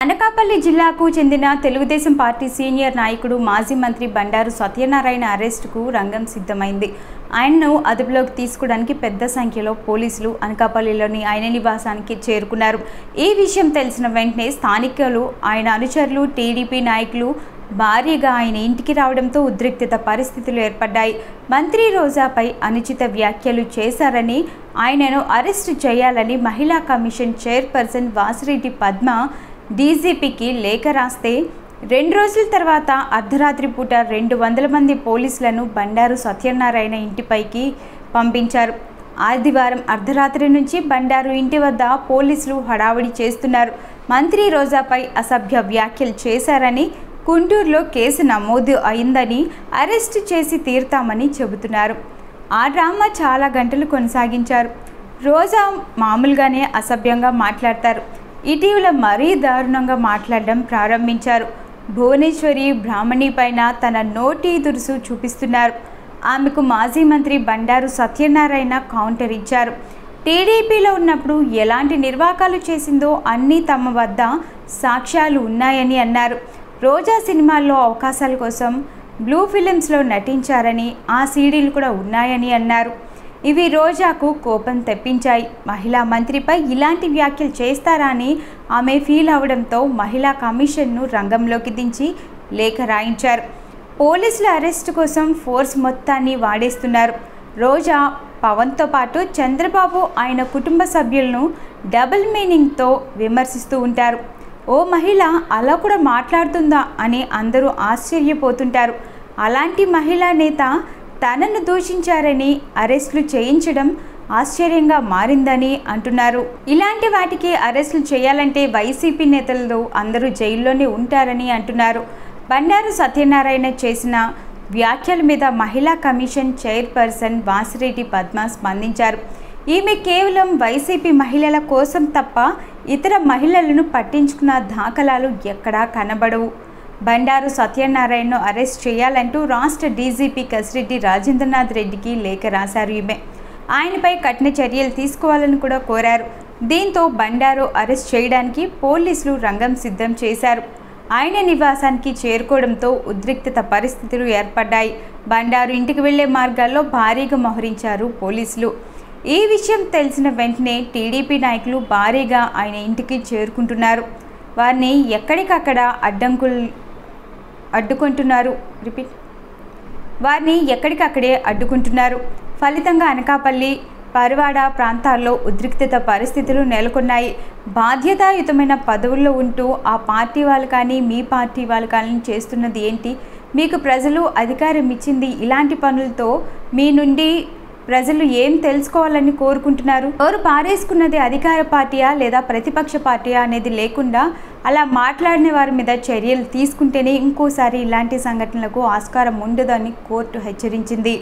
అనకాపల్లి జిల్లాకు చెందిన Telugu Desam party senior నాయకుడు మాజీ మంత్రి బండారు సత్యనారాయణ అరెస్టుకు రంగం సిద్ధమైంది. ఆయనను అదుపులోకి తీసుకోవడానికి పెద్ద సంఖ్యలో పోలీసులు అనకాపల్లిలోని ఆయన నివాసానికి చేరుకున్నారు. ఈ విషయం తెలిసిన వెంటనే స్థానికులు, ఆయన అనుచరులు, టీడీపీ నాయకులు భారీగా ఆయన ఇంటికి రావడంతో ఉద్రిక్తత పరిస్థితులు ఏర్పడ్డాయి. మంత్రి రోజాపై అనుచిత వ్యాఖ్యలు చేశారని, ఆయనను అరెస్టు చేయాలని మహిళా కమిషన్ చైర్పర్సన్ వాసిరెడ్డి పద్మ డీజీపీకి లేఖ రాస్తే 2 రోజుల తర్వాత అర్ధరాత్రి పూట 200 మంది పోలీసులను బండారు సత్యనారాయణ ఇంటిపైకి పంపించారు. ఆదివారం అర్ధరాత్రి నుంచి బండారు ఇంటి వద్ద పోలీసులు హడావుడి చేస్తున్నారు. మంత్రి రోజాపై అసభ్య వ్యాఖ్యలు చేశారని, గుంటూరులో కేసు నమోదు అయిందని, అరెస్టు చేసి తీరుతామని చెబుతున్నారు. ఆ డ్రామా చాలా గంటలు కొనసాగించారు. రోజా మామూలుగానే అసభ్యంగా మాట్లాడతారు. ఇటీవల మరీ దారుణంగా మాట్లాడడం ప్రారంభించారు. భువనేశ్వరి బ్రాహ్మణి పైన తన నోటి దురుసు చూపిస్తున్నారు. ఆమెకు మాజీ మంత్రి బండారు సత్యనారాయణ కౌంటర్ ఇచ్చారు. టీడీపీలో ఉన్నప్పుడు ఎలాంటి నిర్వాకాలు చేసిందో అన్నీ తమ వద్ద సాక్ష్యాలు ఉన్నాయని అన్నారు. రోజా సినిమాల్లో అవకాశాల కోసం బ్లూ ఫిలిమ్స్లో నటించారని, ఆ సీడీలు కూడా ఉన్నాయని అన్నారు. ఇవి రోజాకు కోపం తెప్పించాయి. మహిళా మంత్రిపై ఇలాంటి వ్యాఖ్యలు చేస్తారా అని ఆమె ఫీల్ అవడంతో మహిళా కమిషన్ను రంగంలోకి దించి లేఖ రాయించారు. పోలీసుల అరెస్టు కోసం ఫోర్స్ మొత్తాన్ని వాడేస్తున్నారు. రోజా పవన్తో పాటు చంద్రబాబు, ఆయన కుటుంబ సభ్యులను డబుల్ మీనింగ్తో విమర్శిస్తూ ఉంటారు. ఓ మహిళ అలా కూడా మాట్లాడుతుందా అని అందరూ ఆశ్చర్యపోతుంటారు. అలాంటి మహిళా నేత తనను దూషించారని అరెస్టులు చేయించడం ఆశ్చర్యంగా మారిందని అంటున్నారు. ఇలాంటి వాటికి అరెస్టులు చేయాలంటే వైసీపీ నేతలు అందరూ జైల్లోనే ఉంటారని అంటున్నారు. బండారు సత్యనారాయణ చేసిన వ్యాఖ్యల మీద మహిళా కమిషన్ చైర్పర్సన్ వాసిరెడ్డి పద్మ స్పందించారు. ఈమె కేవలం వైసీపీ మహిళల కోసం తప్ప ఇతర మహిళలను పట్టించుకున్న దాఖలాలు ఎక్కడా కనబడవు. బండారు సత్యనారాయణను అరెస్ట్ చేయాలంటూ రాష్ట్ర డీజీపీ కసిరెడ్డి రాజేంద్రనాథ్ రెడ్డికి లేఖ రాశారు. ఈమె ఆయనపై కఠిన చర్యలు తీసుకోవాలని కూడా కోరారు. దీంతో బండారు అరెస్ట్ చేయడానికి పోలీసులు రంగం సిద్ధం చేశారు. ఆయన నివాసానికి చేరుకోవడంతో ఉద్రిక్తత పరిస్థితులు ఏర్పడ్డాయి. బండారు ఇంటికి వెళ్లే మార్గాల్లో భారీగా మోహరించారు పోలీసులు. ఈ విషయం తెలిసిన వెంటనే టీడీపీ నాయకులు భారీగా ఆయన ఇంటికి చేరుకుంటున్నారు. వారిని ఎక్కడికక్కడ అడ్డుకుంటున్నారు. ఫలితంగా అనకాపల్లి, పరవాడ ప్రాంతాల్లో ఉద్రిక్తత పరిస్థితులు నెలకొన్నాయి. బాధ్యతాయుతమైన పదవుల్లో ఉంటూ ఆ పార్టీ వాళ్ళు కానీ, మీ పార్టీ వాళ్ళు కానీ చేస్తున్నది ఏంటి? మీకు ప్రజలు అధికారం ఇచ్చింది ఇలాంటి పనులతో మీ నుండి ప్రజలు ఏం తెలుసుకోవాలని కోరుకుంటున్నారు? ఎవరు పారేసుకున్నది అధికార పార్టీయా లేదా ప్రతిపక్ష పార్టీయా అనేది లేకుండా అలా మాట్లాడిన వారి మీద చర్యలు తీసుకుంటేనే ఇంకోసారి ఇలాంటి సంఘటనలకు ఆస్కారం ఉండదని కోర్టు హెచ్చరించింది.